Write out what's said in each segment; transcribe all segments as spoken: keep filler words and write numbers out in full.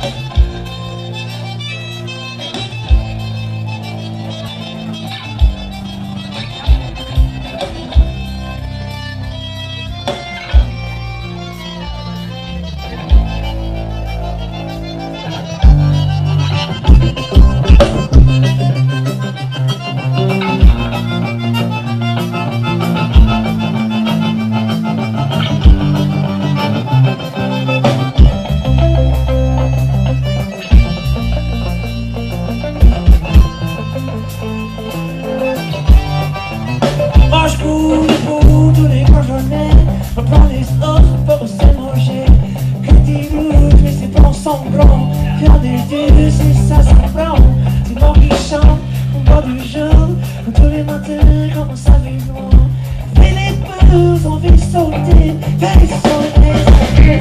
Faire des vues, c'est ça, ça prend. C'est moi qui chante, on boit du jour. Tous les matins, comment ça vit loin. Fais les pelouses, on vit sauter. Fais les sauter.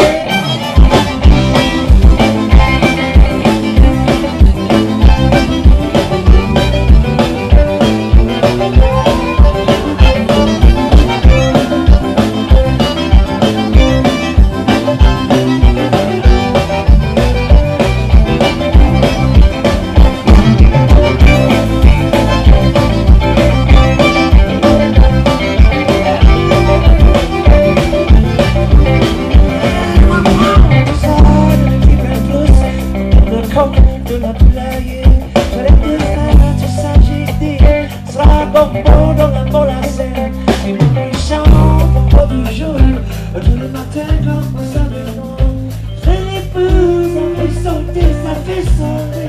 De la playa, j'allais te faire, tu s'agiter, sera bon dans la molacée. Et mon chante au bout du jour, tous les matins quand ça me loin. Fais les peu, ça fait sauter, ça fait sauter.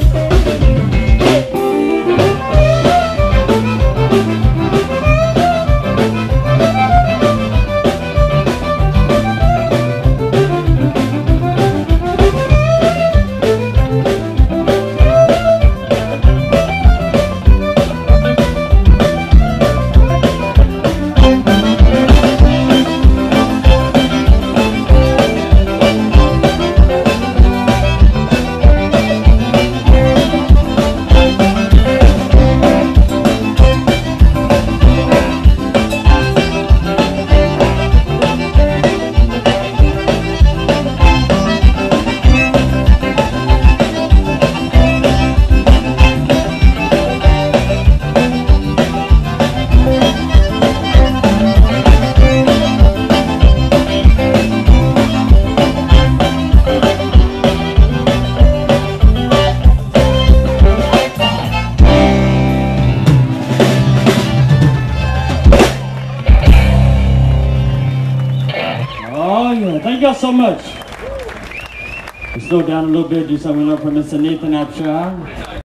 Oh yeah, thank y'all so much. We slow down a little bit, do something we learned from Mister Nathan Abshire.